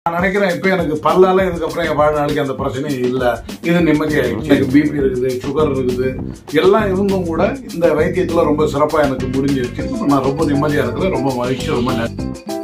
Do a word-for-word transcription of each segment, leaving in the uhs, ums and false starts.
நான் நினைக்கிறேன் இப்ப எனக்கு பல்லால இதுக்கப்புறம் என் வாழ்நாளைக்கு அந்த பிரச்சனை இல்லை, இது நிம்மதியாயிடுச்சு. எனக்கு பிபி இருக்குது, சுகர் இருக்குது, எல்லாம் இருந்தும் கூட இந்த வைத்தியத்துல ரொம்ப சிறப்பா எனக்கு முடிஞ்சிருச்சு. நான் ரொம்ப நிம்மதியா இருக்கிறேன், ரொம்ப மகிழ்ச்சி, ரொம்ப நன்றி.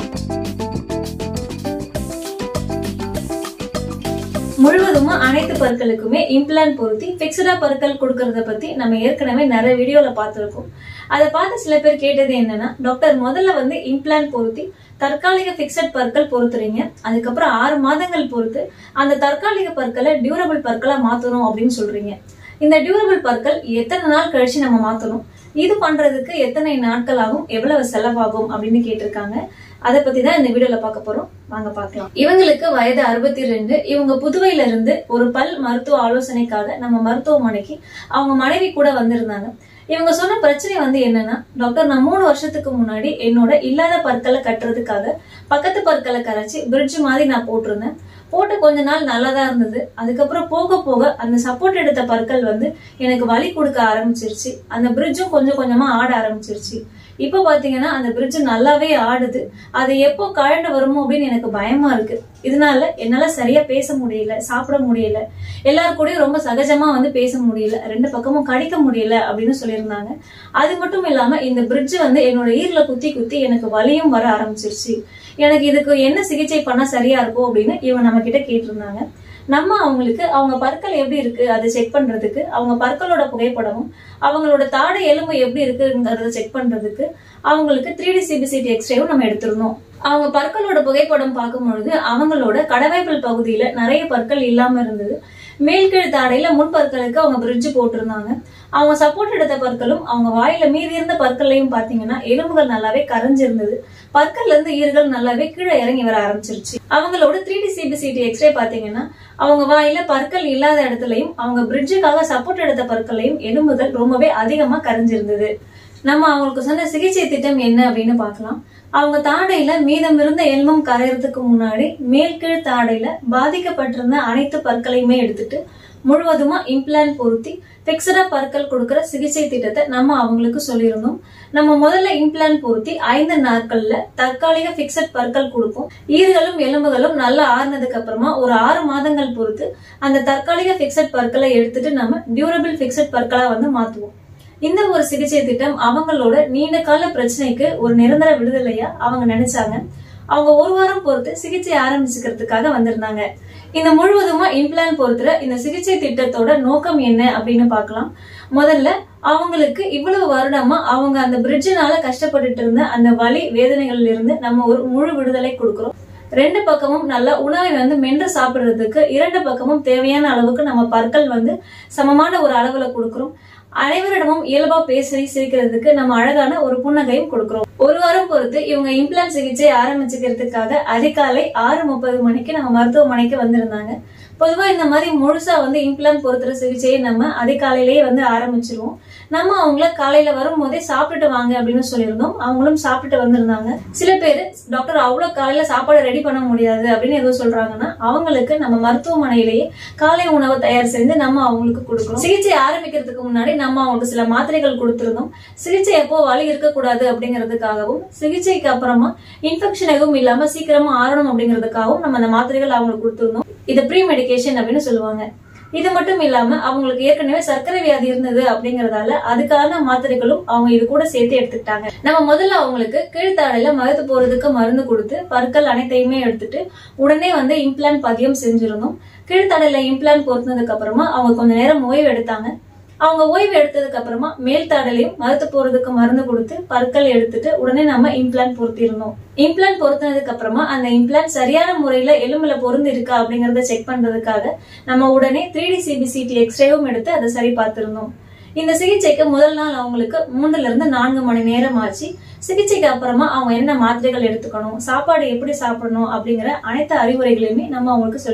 முழுவதுமா அனைத்து பற்களுக்குமே இம்ப்ளான்ட் பொருத்தி பிக்ஸ்டா பற்கள் கொடுக்கறத பத்தி நம்ம ஏற்கனவே நிறைய வீடியோல பார்த்திருக்கோம். அதை பார்த்து சில பேர் கேட்டது என்னன்னா, டாக்டர் முதல்ல வந்து இம்ப்ளான்ட் பொருத்தி தற்காலிக பிக்சட் பற்கள் பொறுத்துறீங்க, அதுக்கப்புறம் ஆறு மாதங்கள் பொறுத்து அந்த தற்காலிக பற்களை டியூரபிள் பற்களா மாத்தணும் அப்படின்னு சொல்றீங்க. இந்த டியூரபிள் பற்கள் எத்தனை நாள் கழிச்சு நம்ம மாத்தணும், இது பண்றதுக்கு எத்தனை நாட்கள் ஆகும், எவ்வளவு செலவாகும் அப்படின்னு கேட்டிருக்காங்க. அதை பத்தி தான் இந்த வீடியோல பார்க்க போறோம், வாங்க பார்க்கலாம். இவங்களுக்கு வயது அறுபத்தி ரெண்டு. இவங்க புதுவையில இருந்து ஒரு பல் மருத்துவ ஆலோசனைக்காக நம்ம மருத்துவமனைக்கு அவங்க மனைவி கூட வந்திருந்தாங்க. இவங்க சொன்ன பிரச்சனை வந்து என்னன்னா, டாக்டர் நான் மூணு வருஷத்துக்கு முன்னாடி என்னோட இல்லாத பற்களை கட்டுறதுக்காக பக்கத்து பற்களை கரைச்சி பிரிட்ஜ் மாதிரி நான் போட்டிருந்தேன். போட்டு கொஞ்ச நாள் நல்லாதான் இருந்தது. அதுக்கப்புறம் போக போக அந்த சப்போர்ட் எடுத்த பற்கள் வந்து எனக்கு வலி கொடுக்க ஆரம்பிச்சிருச்சு. அந்த பிரிட்ஜும் கொஞ்சம் கொஞ்சமா ஆட ஆரம்பிச்சிருச்சு. இப்ப பாத்தீங்கன்னா அந்த பிரிட்ஜ் நல்லாவே ஆடுது. அது எப்போ கழண்டு வருமோ அப்படின்னு எனக்கு பயமா இருக்கு. இதனால என்னால சரியா பேச முடியல, சாப்பிட முடியல, எல்லாரும் கூடயும் ரொம்ப சகஜமா வந்து பேச முடியல, ரெண்டு பக்கமும் கடிக்க முடியல அப்படின்னு சொல்லியிருந்தாங்க. அது மட்டும் இல்லாம இந்த பிரிட்ஜ் வந்து என்னோட ஈரல குத்தி குத்தி எனக்கு வலியும் வர ஆரம்பிச்சிருச்சு. எனக்கு இதுக்கு என்ன சிகிச்சை பண்ணா சரியா இருக்கும் அப்படின்னு இவன் நம்ம கிட்ட கேட்டிருந்தாங்க. நம்ம அவங்களுக்கு அவங்க பற்கள் எப்படி இருக்கு அதை செக் பண்றதுக்கு, அவங்க பற்களோட புகைப்படமும் அவங்களோட தாடை எலும்பு எப்படி இருக்குங்கிறத செக் பண்றதுக்கு அவங்களுக்கு த்ரீ டி சிபிசிடி எக்ஸ்ரேவும் நம்ம எடுத்திருந்தோம். அவங்க பற்களோட புகைப்படம் பார்க்கும் பொழுது அவங்களோட கடவாய்ப்பல் பகுதியில நிறைய பற்கள் இல்லாம இருந்தது. மேல்கீழ் தாடையில முன்பற்களுக்கு அவங்க பிரிட்ஜ் போட்டிருந்தாங்க. அவங்க சப்போர்ட் எடுத்த பற்களும் அவங்க வாயில மீதி இருந்த பற்களையும் பாத்தீங்கன்னா எலும்புகள் நல்லாவே கரைஞ்சிருந்தது. பற்கள்ல இருந்து ஈர்கள் நல்லாவே கீழே இறங்கி வர ஆரம்பிச்சிருச்சு. அவங்களோட த்ரீ டி சிபிசிடி எக்ஸ்ரே பாத்தீங்கன்னா அவங்க வாயில பற்கள் இல்லாத இடத்துலயும் அவங்க பிரிட்ஜுக்காக சப்போர்ட் எடுத்த பற்களையும் எலும்புகள் ரொம்பவே அதிகமா கரைஞ்சிருந்தது. நம்ம அவங்களுக்கு சொன்ன சிகிச்சை திட்டம் என்ன அப்படின்னு பாக்கலாம். அவங்க தாடையில மீதம் இருந்த எலும்பும் கரையறதுக்கு முன்னாடி மேல் கீழ் தாடையில பாதிக்கப்பட்டிருந்த அனைத்து பற்களையுமே எடுத்துட்டு முழுவதுமா இம்ப்ளான்ட் பொருத்தி பிக்சடா பற்கள் கொடுக்கற சிகிச்சை திட்டத்தை நம்ம அவங்களுக்கு சொல்லியிருந்தோம். நம்ம முதல்ல இம்ப்ளான்ட் பொருத்தி ஐந்து நாட்கள்ல தற்காலிக பிக்சட் பற்கள் கொடுப்போம். ஈர்களும் எலும்புகளும் நல்லா ஆறுனதுக்கு அப்புறமா ஒரு ஆறு மாதங்கள் பொறுத்து அந்த தற்காலிக பிக்சட் பற்களை எடுத்துட்டு நம்ம டியூரபிள் பிக்சட் பற்களா வந்து மாத்துவோம். இந்த ஒரு சிகிச்சை திட்டம் அவங்களோட நீண்ட கால பிரச்சனைக்கு ஒரு நிரந்தர விடுதலையா அவங்க நினைச்சாங்க. அவங்க ஒரு வாரம் பொறுத்து சிகிச்சை ஆரம்பிச்சுக்கிறதுக்காக வந்திருந்தாங்க. இந்த முழுவதுமா இம்ப்ளான்ட் பொறுத்துற இந்த சிகிச்சை திட்டத்தோட நோக்கம் என்ன அப்படின்னு பாக்கலாம். முதல்ல அவங்களுக்கு இவ்வளவு வருடமா அவங்க அந்த பிரிட்ஜினால கஷ்டப்பட்டுட்டு இருந்த அந்த வலி வேதனைகள்ல இருந்து நம்ம ஒரு முழு விடுதலை கொடுக்கிறோம். ரெண்டு பக்கமும் நல்லா உணவை வந்து மென்று சாப்பிடுறதுக்கு இரண்டு பக்கமும் தேவையான அளவுக்கு நம்ம பற்கள் வந்து சமமான ஒரு அளவுல கொடுக்கிறோம். அனைவரிடமும் இயல்பா பேசி சிரிக்கிறதுக்கு நம்ம அழகான ஒரு புன்னகையும் கொடுக்கிறோம். ஒரு வாரம் பொறுத்து இவங்க இம்ப்ளான்ட் சிகிச்சை ஆரம்பிச்சுக்கிறதுக்காக அதிகாலை ஆறு முப்பது மணிக்கு நம்ம மருத்துவமனைக்கு வந்திருந்தாங்க. பொதுவா இந்த மாதிரி முழுசா வந்து இம்ப்ளான்ட் பொறுத்துற சிகிச்சையை நம்ம அதிகாலையிலேயே வந்து ஆரம்பிச்சிருவோம். நம்ம அவங்கள காலையில வரும் போதே சாப்பிட்டுட்டு வாங்க அப்படின்னு சொல்லியிருந்தோம். அவங்களும் சாப்பிட்டுட்டு வந்திருந்தாங்க. சில பேரு டாக்டர் அவ்வளவு காலையில சாப்பாடு ரெடி பண்ண முடியாது அப்படின்னு எதுவும் சொல்றாங்கன்னா அவங்களுக்கு நம்ம மருத்துவமனையிலேயே காலை உணவை தயார் செய்து நம்ம அவங்களுக்கு கொடுக்கிறோம். சிகிச்சை ஆரம்பிக்கிறதுக்கு முன்னாடி நம்ம அவங்களுக்கு சில மாத்திரைகள் கொடுத்திருந்தோம். சிகிச்சை எப்போ வலி இருக்கக்கூடாது அப்படிங்கிறதுக்காகவும் சிகிச்சைக்கு அப்புறமா இன்ஃபெக்ஷன் எதுவும் இல்லாம சீக்கிரமா ஆறணும் அப்படிங்கிறதுக்காகவும் நம்ம அந்த மாத்திரைகள் அவங்களுக்கு கொடுத்திருந்தோம். இது ப்ரீ மெடிகேஷன் அப்படின்னு சொல்லுவாங்க. இது மட்டும் இல்லாம அவங்களுக்கு ஏற்கனவே சர்க்கரை வியாதி இருந்தது அப்படிங்கறதால அதுக்கான மாத்திரைகளும் அவங்க இது கூட சேர்த்து எடுத்துக்கிட்டாங்க. நம்ம முதல்ல அவங்களுக்கு கீழ்த்தாடையில மருந்து போறதுக்கு மருந்து கொடுத்து பற்கள் அனைத்தையுமே எடுத்துட்டு உடனே வந்து இம்ப்ளான்ட் பதியம் செஞ்சிருந்தோம். கீழ்த்தாடையில இம்ப்ளான்ட் பொருத்தினதுக்கு அப்புறமா அவங்க கொஞ்ச நேரம் ஓய்வு எடுத்தாங்க. அவங்க ஓய்வு எடுத்ததுக்கு அப்புறமா மேல் தாடலையும் மருத்து போறதுக்கு மருந்து கொடுத்து பற்கள் எடுத்துட்டு உடனே நம்ம இம்ப்ளான்ட் பொருத்திருந்தோம். இம்ப்ளான்ட் பொருத்தினதுக்கு அப்புறமா அந்த இம்ப்ளான்ட் சரியான முறையில எலும்புல பொருந்து இருக்கா அப்படிங்கறத செக் பண்றதுக்காக நம்ம உடனே த்ரீ டி சிபிசிடி எக்ஸ்ரேவும் எடுத்து அதை சரி பார்த்திருந்தோம். இந்த சிகிச்சைக்கு முதல் நாள் அவங்களுக்கு மூணுல இருந்து நான்கு மணி நேரம் ஆச்சு. சிகிச்சைக்கு அப்புறமா அவங்க என்ன மாத்திரைகள் எடுத்துக்கணும், சாப்பாடு எப்படி சாப்பிடணும் அப்படிங்கிற அனைத்து அறிவுரைகளையுமே நம்ம அவங்களுக்கு சொல்லியிருந்தோம்.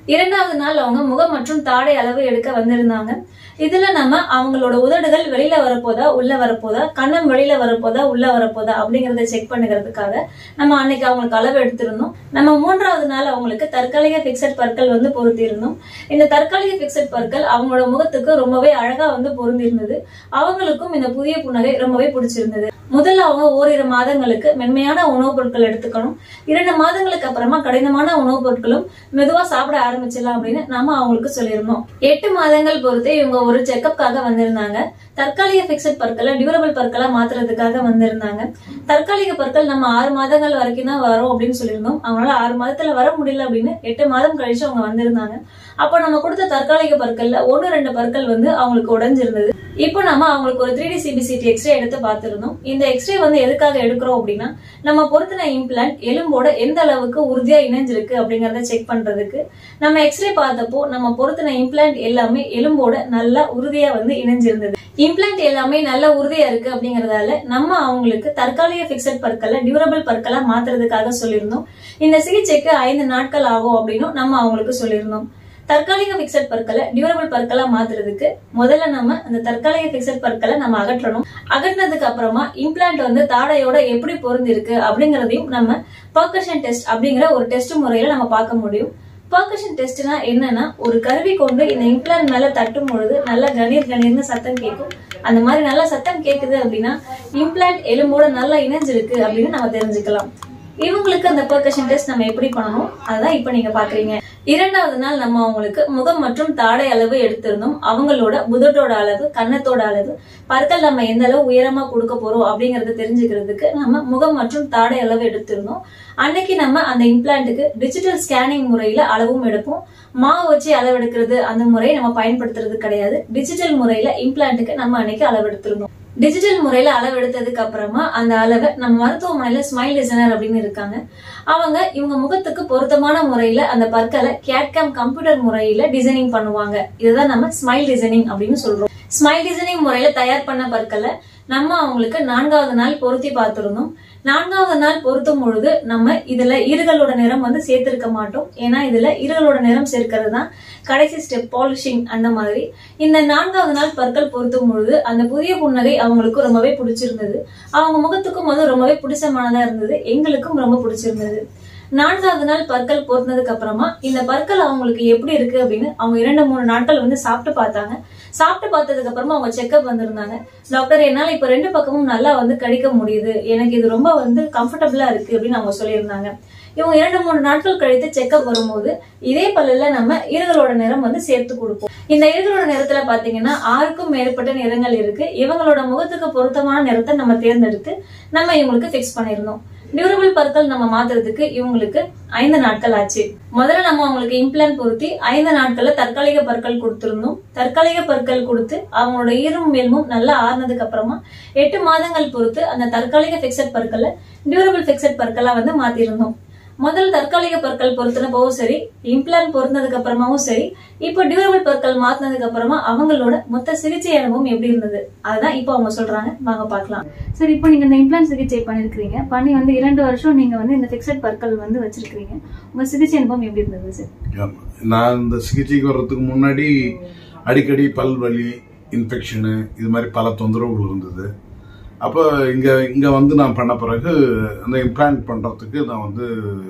இரண்டாவது நாள் அவங்க முகம் மற்றும் தாடை அளவு எடுக்க வந்திருந்தாங்க. இதுல நம்ம அவங்களோட உதடுகள் வெளியில வரப்போதா உள்ள வரப்போதா, கண்ணம் வெளியில வரப்போதா உள்ள வரப்போதா அப்படிங்கறத செக் பண்ணுகிறதுக்காக நம்ம அன்னைக்கு அவங்களுக்கு அளவு எடுத்திருந்தோம். நம்ம மூன்றாவது நாள் அவங்களுக்கு தற்காலிக பிக்சட் பற்கள் வந்து பொருத்தி இருந்தோம். இந்த தற்காலிக பிக்சட் பற்கள் அவங்களோட முகத்துக்கு ரொம்பவே அழகா வந்து பொருந்தி இருந்தது. அவங்களுக்கும் இந்த புதிய புன்னகை ரொம்பவே பிடிச்சிருந்தது. முதல்ல அவங்க ஓரிரு மாதங்களுக்கு மென்மையான உணவுப் பொருட்கள் எடுத்துக்கணும். இரண்டு மாதங்களுக்கு அப்புறமா கடினமான உணவுப் பொருட்களும் மெதுவா சாப்பிட ஆரம்பிச்சிடலாம் அப்படின்னு நாம அவங்களுக்கு சொல்லியிருந்தோம். எட்டு மாதங்கள் பொறுத்து இவங்க ஒரு செக்கப்காக வந்திருந்தாங்க. தற்காலிக பிக்சட் பற்களை டியூரபிள் பற்களா மாத்துறதுக்காக வந்திருந்தாங்க. தற்காலிக பற்கள் நம்ம ஆறு மாதங்கள் வரைக்கும் தான் வரும் அப்படின்னு சொல்லியிருந்தோம். அவங்களால ஆறு மாதத்துல வர முடியல அப்படின்னு எட்டு மாதம் கழிச்சு அவங்க வந்திருந்தாங்க. அப்ப நம்ம கொடுத்த தற்காலிக பற்கள்ல ஒன்னு ரெண்டு பற்கள் வந்து அவங்களுக்கு உடைஞ்சிருந்தது. இப்போ நம்ம அவங்களுக்கு ஒரு த்ரீ டி சிபிசிடி எக்ஸ்ரே எடுத்து பார்த்திருந்தோம். இந்த எக்ஸ்ரே வந்து எதுக்காக எடுக்கிறோம் அப்படின்னா, நம்ம பொருத்தின இம்ப்ளான்ட் எலும்போட எந்த அளவுக்கு உறுதியா இணைஞ்சிருக்கு அப்படிங்கறத செக் பண்றதுக்கு. நம்ம எக்ஸ்ரே பார்த்தப்போ நம்ம பொருத்தின இம்ப்ளான்ட் எல்லாமே எலும்போட நல்லா உறுதியா வந்து இணைஞ்சிருந்தது. இம்ப்ளான்ட் எல்லாமே நல்ல உறுதியா இருக்கு அப்படிங்கறதால நம்ம அவங்களுக்கு தற்காலிக பிக்சட் பற்களை டியூரபிள் பற்களா மாத்துறதுக்காக சொல்லியிருந்தோம். இந்த சிகிச்சைக்கு ஐந்து நாட்கள் ஆகும் அப்படின்னு நம்ம அவங்களுக்கு சொல்லியிருந்தோம். தற்காலிக பிக்சட் பற்களை டியூரபிள் பற்களா மாத்துறதுக்கு முதல்ல நம்ம அந்த தற்காலிக பிக்சட் பற்களை நம்ம அகற்றணும். அகற்றினதுக்கு அப்புறமா இம்ப்ளான்ட் வந்து தாடையோட எப்படி பொருந்தி இருக்கு அப்படிங்கறதையும் நம்ம பர்கஷன் டெஸ்ட் அப்படிங்கிற ஒரு டெஸ்ட் முறையில நம்ம பார்க்க முடியும். பர்கஷன் டெஸ்ட்னா என்னன்னா, ஒரு கருவி கொண்டு இந்த இம்ப்ளான்ட் மேல தட்டும் பொழுது நல்லா கணீர் கணீர்னு சத்தம் கேட்கும். அந்த மாதிரி நல்லா சத்தம் கேக்குது அப்படின்னா இம்ப்ளான்ட் எலும்போட நல்லா இணைஞ்சிருக்கு அப்படின்னு நம்ம தெரிஞ்சுக்கலாம். இவங்களுக்கு அந்த பர்கஷன் டெஸ்ட் நம்ம எப்படி பண்ணணும் அதான் இப்ப நீங்க பாக்குறீங்க. இரண்டாவது நாள் நம்ம அவங்களுக்கு முகம் மற்றும் தாடை அளவு எடுத்திருந்தோம். அவங்களோட புதட்டோட அளவு, கன்னத்தோட அளவு, பற்கள் நம்ம எந்த அளவு உயரமா கொடுக்க போறோம் அப்படிங்கறத தெரிஞ்சுக்கிறதுக்கு நம்ம முகம் மற்றும் தாடை அளவு எடுத்திருந்தோம். அன்னைக்கு நம்ம அந்த இம்ப்ளான்ட்டுக்கு டிஜிட்டல் ஸ்கேனிங் முறையில அளவும் எடுப்போம். மாவு வச்சு அளவு எடுக்கிறது அந்த முறையை நம்ம பயன்படுத்துறது கிடையாது. டிஜிட்டல் முறையில இம்ப்ளான்ட்டுக்கு நம்ம அன்னைக்கு அளவு எடுத்திருந்தோம். டிஜிட்டல் முறையில அளவு எடுத்ததுக்கு அப்புறமா அந்த அளவை நம்ம மருத்துவமனையில ஸ்மைல் டிசைனர் அப்படின்னு இருக்காங்க. அவங்க இவங்க முகத்துக்கு பொருத்தமான முறையில அந்த பற்களை கேட்காம் கம்ப்யூட்டர் முறையில டிசைனிங் பண்ணுவாங்க. இதுதான் நம்ம ஸ்மைல் டிசைனிங் அப்படின்னு சொல்றோம். ஸ்மைல் டிசைனிங் முறையில தயார் பண்ண பற்களை நம்ம அவங்களுக்கு நான்காவது நாள் பொருத்தி பார்த்திருந்தோம். நான்காவது நாள் பொருத்தும் பொழுது நம்ம இதுல ஈறுகளோட நிறம் வந்து சேர்த்திருக்க மாட்டோம். ஏன்னா இதுல ஈறுகளோட நிறம் சேர்க்கிறது தான் கடைசி ஸ்டெப், பாலிஷிங் அந்த மாதிரி. இந்த நான்காவது நாள் பற்கள் பொருத்தும் பொழுது அந்த புதிய புன்னகை அவங்களுக்கு ரொம்பவே பிடிச்சிருந்தது. அவங்க முகத்துக்கும் வந்து ரொம்பவே பிடிச்சமானதா இருந்தது. எங்களுக்கும் ரொம்ப பிடிச்சிருந்தது. நான்காவது நாள் பற்கள் பொருத்தினதுக்கு அப்புறமா இந்த பற்கள் அவங்களுக்கு எப்படி இருக்கு அப்படின்னு அவங்க இரண்டு மூணு நாட்கள் வந்து சாப்பிட்டு பார்த்தாங்க. சாப்பிட்டு பார்த்ததுக்கு அப்புறமா அவங்க செக்அப் வந்திருந்தாங்க. டாக்டர், என்னால இப்ப ரெண்டு பக்கமும் நல்லா வந்து கடிக்க முடியுது, எனக்கு இது ரொம்ப வந்து கம்ஃபர்டபுளா இருக்கு அப்படின்னு அவங்க சொல்லியிருந்தாங்க. இவங்க இரண்டு மூணு நாட்கள் கழித்து செக்அப் வரும்போது இதே பல்லுல நம்ம ஈறுகளோட நிறம் வந்து சேர்த்து கொடுப்போம். இந்த ஈறுகளோட நிறத்துல பாத்தீங்கன்னா ஆறுக்கும் மேற்பட்ட நிறங்கள் இருக்கு. இவங்களோட முகத்துக்கு பொருத்தமான நிறத்தை நம்ம தேர்ந்தெடுத்து நம்ம இவங்களுக்கு பிக்ஸ் பண்ணிருந்தோம். டியூரபிள் பற்கள் நம்ம மாத்துறதுக்கு இவங்களுக்கு ஐந்து நாட்கள் ஆச்சு. முதல்ல நம்ம அவங்களுக்கு இம்ப்ளான்ட் பொருத்தி ஐந்து நாட்கள்ல தற்காலிக பற்கள் கொடுத்திருந்தோம். தற்காலிக பற்கள் கொடுத்து அவங்களோட ஈரும் மேலும் நல்லா ஆறுனதுக்கு அப்புறமா எட்டு மாதங்கள் பொறுத்து அந்த தற்காலிக பிக்சட் பற்களை டியூரபிள் பிக்சட் பற்களா வந்து மாத்திருந்தோம். முதல் தற்காலிக பற்கள் பொருத்தினப்பவும் சரி, இம்ப்ளான்ட் பொருத்தினதுக்கு அப்புறமாவும் சரி, இப்போ டியூரபிள் பற்கள் மாத்தினதுக்கு அப்புறமா அவங்களோட மொத்த சிகிச்சை அனுபவம் எப்படி இருந்தது அதுதான் இப்போ அவங்க சொல்றாங்க. வாங்க பாக்கலாம். சரி, இப்போ நீங்க இந்த இம்ப்ளான்ட் சிகிச்சை பண்ணிருக்கீங்க. பண்ணி வந்து இரண்டு வருஷம் நீங்க வந்து இந்த பிக்சட் பற்கள் வந்து வச்சிருக்கீங்க. உங்க சிகிச்சை அனுபவம் எப்படி இருந்தது சார்? நான் இந்த சிகிச்சைக்கு வர்றதுக்கு முன்னாடி அடிக்கடி பல் வலி, இன்ஃபெக்ஷனு, இது மாதிரி பல தொந்தரவுகள் இருந்தது. அப்போ இங்கே இங்கே வந்து நான் பண்ண பிறகு அந்த இம்ப்ளான்ட் பண்ணுறதுக்கு நான் வந்து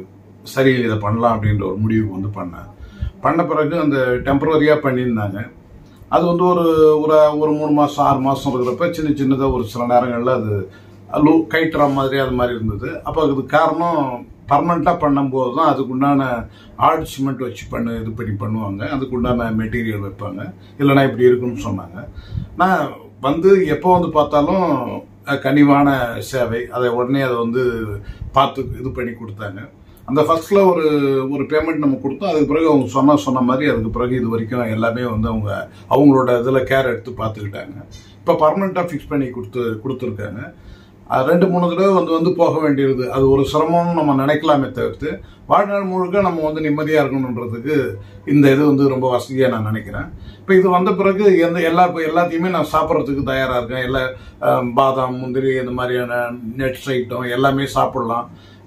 சரி இதை பண்ணலாம் அப்படின்ற ஒரு முடிவுக்கு வந்து பண்ணேன். பண்ண பிறகு அந்த டெம்பரரியாக பண்ணியிருந்தாங்க. அது வந்து ஒரு ஒரு ஒரு மூணு மாதம் ஆறு மாதம் இருக்கிறப்ப சின்ன சின்னதாக ஒரு சில நேரங்களில் அது லூ கைட்டுற மாதிரி அது மாதிரி இருந்தது. அப்போ அதுக்கு காரணம் பர்மனெண்ட்டாக பண்ணும்போது தான் அதுக்குண்டான ஹார்ட் சிமெண்ட் வச்சு பண்ணு இது பண்ணி பண்ணுவாங்க, அதுக்குண்டான மெட்டீரியல் வைப்பாங்க, இல்லைனா இப்படி இருக்குன்னு சொன்னாங்க. நான் வந்து எப்போ வந்து பார்த்தாலும் கனிவான சேவை, அதை உடனே அதை வந்து பார்த்து இது பண்ணி கொடுத்தாங்க. அந்த ஃபர்ஸ்ட்ல ஒரு ஒரு பேமெண்ட் நம்ம கொடுத்தோம். அதுக்கு பிறகு அவங்க சொன்ன சொன்ன மாதிரி அதுக்கு பிறகு இது வரைக்கும் எல்லாமே வந்து அவங்க அவங்களோட இதில் கேர் எடுத்து பார்த்துக்கிட்டாங்க. இப்போ பர்மனெண்ட்டாக ஃபிக்ஸ் பண்ணி கொடுத்து கொடுத்துருக்காங்க. ரெண்டு மூணு தடவை வந்து வந்து போக வேண்டியது அது ஒரு சிரமம்னு நம்ம நினைக்கலாமே தவிர்த்து வாழ்நாள் முழுக்க நம்ம வந்து நிம்மதியாக இருக்கணுன்றதுக்கு இந்த இது வந்து ரொம்ப வசதியாக நான் நினைக்கிறேன். இப்போ இது வந்த பிறகு எந்த எல்லா எல்லாத்தையுமே நான் சாப்பிட்றதுக்கு தயாராக இருக்கேன். எல்லா பாதாம், முந்திரி, இந்த மாதிரியான நட்ஸ் ஐட்டம் எல்லாமே சாப்பிடலாம்.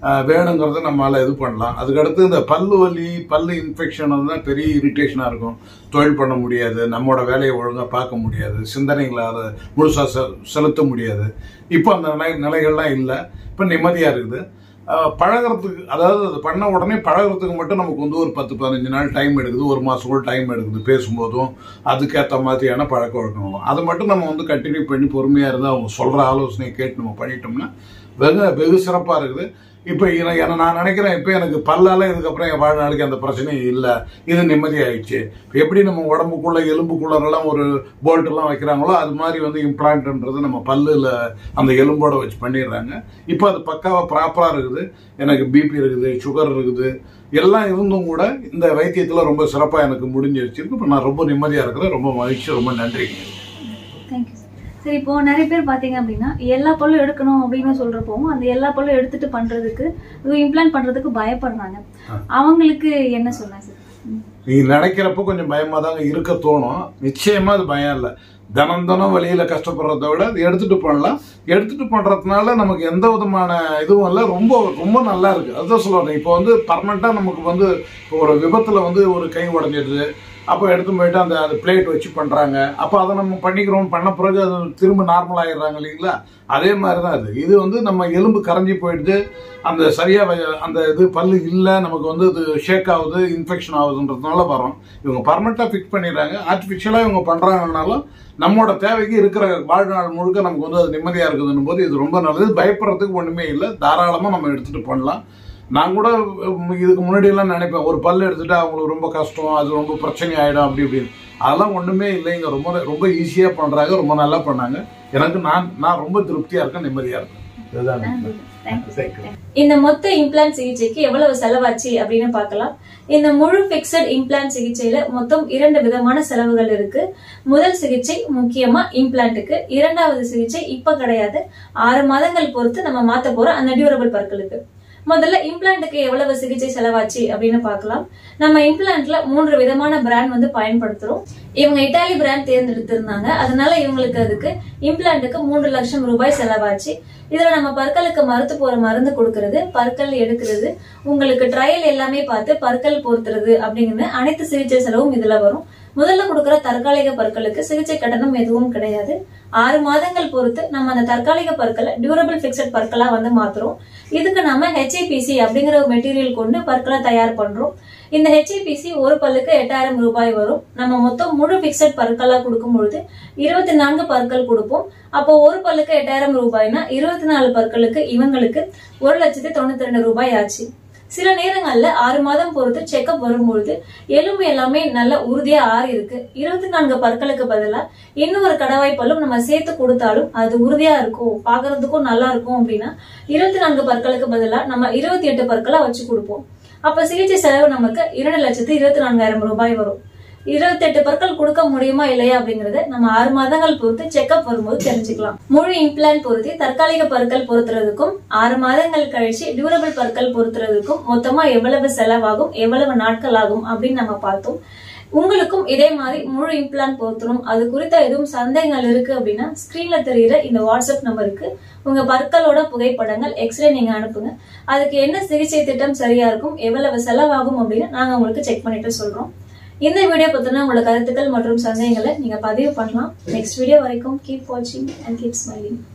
வேணுங்கிறத நம்மளால இது பண்ணலாம். அதுக்கடுத்து இந்த பல்லு வலி, பல்லு இன்ஃபெக்ஷன் தான் பெரிய இரிட்டேஷனா இருக்கும். தொழில் பண்ண முடியாது, நம்மளோட வேலையை ஒழுங்கா பார்க்க முடியாது, சிந்தனைகளால் முழுசா செலுத்த முடியாது. இப்போ அந்த நிலை நிலைகள்லாம் இல்லை. இப்போ நிம்மதியா இருக்குது. பழகிறதுக்கு, அதாவது அது பண்ண உடனே பழகிறதுக்கு மட்டும் நமக்கு வந்து ஒரு பத்து பதினஞ்சு நாள் டைம் எடுக்குது, ஒரு மாசம் கூட டைம் எடுக்குது. பேசும்போதும் அதுக்கேற்ற மாதிரியான பழக்க வழக்கம். அதை மட்டும் நம்ம வந்து கண்டினியூ பண்ணி பொறுமையா இருந்து அவங்க சொல்ற ஆலோசனையை கேட்டு நம்ம பண்ணிட்டோம்னா வெகு வெகு சிறப்பா இருக்குது. இப்போ நான் நினைக்கிறேன், இப்போ எனக்கு பல்லால இதுக்கப்புறம் என் வாழ்நாளுக்கு அந்த பிரச்சனையும் இல்லை, இது நிம்மதியாயிடுச்சு. எப்படி நம்ம உடம்புக்குள்ள எலும்புக்குள்ளரெல்லாம் ஒரு போல்ட் எல்லாம் வைக்கிறாங்களோ அது மாதிரி வந்து இம்ப்ளான்ட்ன்றது நம்ம பல்லுல அந்த எலும்போட வச்சு பண்ணிடுறாங்க. இப்போ அது பக்காவா ப்ராப்பரா இருக்குது. எனக்கு பிபி இருக்குது, சுகர் இருக்குது, எல்லாம் இருந்தும் கூட இந்த வைத்தியத்துல ரொம்ப சிறப்பா எனக்கு முடிஞ்சிருச்சு. இப்போ நான் ரொம்ப நிம்மதியா இருக்கிறேன். ரொம்ப மகிழ்ச்சி. ரொம்ப நன்றி. தேங்க்யூ. சரி, இப்போ நிறைய பேர் பாத்தீங்க அப்படின்னா எல்லா பல்லும் எடுக்கணும் அப்படின்னு சொல்றப்போ அந்த எல்லா பல்லும் எடுத்துட்டு பண்றதுக்கு இம்ப்ளான்ட் பண்றதுக்கு பயப்படுறாங்க. அவங்களுக்கு என்ன சொல்ல சார்? நீ நினைக்கிறப்போ கொஞ்சம் பயமா தாங்க இருக்க தோணும். நிச்சயமா அது பயம் இல்லை. தினம் தினம் வெளியில கஷ்டப்படுறத விட அது எடுத்துட்டு பண்ணலாம். எடுத்துட்டு பண்றதுனால நமக்கு எந்த விதமான இதுவும் இல்லை. ரொம்ப ரொம்ப நல்லா இருக்கு. அதுதான் சொல்லுவாங்க. இப்போ வந்து பர்மனண்டா நமக்கு வந்து ஒரு விபத்துல வந்து ஒரு கை உடஞ்சிடுது, அப்போ எடுத்து போயிட்டு அந்த அது பிளேட் வச்சு பண்றாங்க. அப்போ அதை நம்ம பண்ணிக்கிறோம். பண்ண பிறகு அது திரும்ப நார்மல் ஆயிடுறாங்க இல்லைங்களா? அதே மாதிரி தான் அது. இது வந்து நம்ம எலும்பு கரைஞ்சி போயிடுது, அந்த சரியா அந்த இது பல்லு இல்லை, நமக்கு வந்து இது ஷேக் ஆகுது, இன்ஃபெக்ஷன் ஆகுதுன்றதுனால வரும். இவங்க பர்மனண்டா ஃபிக்ஸ் பண்ணிடுறாங்க. ஆர்டிஃபிஷியலா இவங்க பண்றாங்கனாலும் நம்மளோட தேவைக்கு இருக்கிற வாழ்நாள் முழுக்க நமக்கு வந்து அது நிம்மதியா இருக்குதுன்னு போது இது ரொம்ப நல்லது. பயப்படுறதுக்கு ஒண்ணுமே இல்லை. தாராளமா நம்ம எடுத்துட்டு பண்ணலாம். நான் கூட இதுக்கு முன்னாடி எல்லாம் நினைப்பேன், ஒரு பல்லு எடுத்துட்டு அவங்களுக்கு ரொம்ப கஷ்டம், அது ரொம்ப பிரச்சனை ஆயிடும் அப்படி இப்படின்னு. அதெல்லாம் ஒண்ணுமே இல்லைங்க. ரொம்ப ரொம்ப ஈஸியா பண்றாங்க, ரொம்ப நல்லா பண்ணாங்க. எனக்கு நான் நான் ரொம்ப திருப்தியா இருக்கேன், நிம்மதியா இருக்கேன். இந்த மொத்த இம்ப்ளான்ட் சிகிச்சைக்கு எவ்வளவு செலவாச்சு அப்படின்னு பார்க்கலாம். இந்த முழு பிக்சட் இம்ப்ளான்ட் சிகிச்சையில மொத்தம் இரண்டு விதமான செலவுகள் இருக்கு. முதல் சிகிச்சை முக்கியமா இம்ப்ளான்ட்டுக்கு, இரண்டாவது சிகிச்சை இப்ப கிடையாது, ஆறு மாதங்கள் பொறுத்து நம்ம மாத்த போற அந்த டியூரபிள் பற்களுக்கு. முதல்ல இம்ப்ளான்ட்டுக்கு எவ்வளவு சிகிச்சை செலவாச்சு அப்படின்னு பார்க்கலாம். நம்ம இம்ப்ளான்ட்ல மூன்று விதமான பிராண்ட் வந்து பயன்படுத்துறோம். இவங்க இட்டாலி பிராண்ட் தேர்ந்தெடுத்திருந்தாங்க. அதனால இவங்களுக்கு அதுக்கு இம்ப்ளான்ட்டுக்கு மூன்று லட்சம் ரூபாய் செலவாச்சு. இதுல நம்ம பற்களுக்கு மறுத்து போற மருந்து கொடுக்கறது, பற்கள் எடுக்கிறது, உங்களுக்கு ட்ரையல் எல்லாமே பார்த்து பற்கள் பொறுத்துறது அப்படிங்கிற அனைத்து சிகிச்சை செலவும் இதுல வரும். முதல்ல கொடுக்கற தற்காலிக பற்களுக்கு சிகிச்சை கட்டணம் எதுவும் கிடையாது. ஆறு மாதங்கள் பொறுத்து நம்ம அந்த தற்காலிக பற்களை டியூரபிள் பிக்சட் பற்களா வந்து மாத்துறோம். இதுக்கு நம்ம ஹெச் ஐ பி சி அப்படிங்கிற ஒரு மெட்டீரியல் கொண்டு பற்களை தயார் பண்றோம். இந்த ஹெச் ஐ பி சி ஒரு பல்லுக்கு எட்டாயிரம் ரூபாய் வரும். நம்ம மொத்தம் முழு பிக்சட் பற்களா கொடுக்கும் பொழுது இருபத்தி நான்கு பற்கள் கொடுப்போம். அப்போ ஒரு பல்லுக்கு எட்டாயிரம் ரூபாய்னா இருபத்தி நாலு பற்களுக்கு இவங்களுக்கு ஒரு லட்சத்தி தொண்ணூத்தி ரெண்டு ரூபாய் ஆச்சு. சில நேரங்கள்ல ஆறு மாதம் பொறுத்து செக்அப் வரும்பொழுது எலும்பு எல்லாமே நல்ல உறுதியா ஆறி இருக்கு, இருபத்தி நான்கு பற்களுக்கு பதிலா இன்னொரு கடவாய் பல்லும் நம்ம சேர்த்து கொடுத்தாலும் அது உறுதியா இருக்கும், பாக்குறதுக்கும் நல்லா இருக்கும் அப்படின்னா இருபத்தி நான்கு பற்களுக்கு பதிலா நம்ம இருபத்தி எட்டு பற்களா வச்சு கொடுப்போம். அப்ப சிகிச்சை செலவு நமக்கு இரண்டு லட்சத்து இருபத்தி நான்காயிரம் ரூபாய் வரும். இருபத்தி எட்டு பற்கள் கொடுக்க முடியுமா இல்லையா அப்படிங்கறத நம்ம ஆறு மாதங்கள் பொறுத்து செக்அப் வரும்போது தெரிஞ்சுக்கலாம். முழு இம்ப்ளான்ட் பொருத்தி தற்காலிக பற்கள் பொருத்துறதுக்கும் ஆறு மாதங்கள் கழிச்சு டியூரபிள் பற்கள் பொருத்துறதுக்கும் மொத்தமா எவ்வளவு செலவாகும், எவ்வளவு நாட்கள் ஆகும் அப்படின்னு நம்ம பார்த்தோம். உங்களுக்கும் இதே மாதிரி முழு இம்ப்ளான்ட் பொருத்தணும், அது குறித்த எதுவும் சந்தேகங்கள் இருக்கு அப்படின்னா ஸ்கிரீன்ல தெரியுற இந்த வாட்ஸ்அப் நம்பருக்கு உங்க பற்களோட புகைப்படங்கள் எக்ஸ்ரே நீங்க அனுப்புங்க. அதுக்கு என்ன சிகிச்சை திட்டம் சரியா இருக்கும், எவ்வளவு செலவாகும் அப்படின்னு நாங்க உங்களுக்கு செக் பண்ணிட்டு சொல்றோம். இந்த வீடியோ பத்தின உங்களோட கருத்துக்கள் மற்றும் சந்தேகங்களை நீங்க பதிவு பண்ணலாம். நெக்ஸ்ட் வீடியோ வரைக்கும் கீப் வாட்சிங் அண்ட் கீப் ஸ்மைலிங்.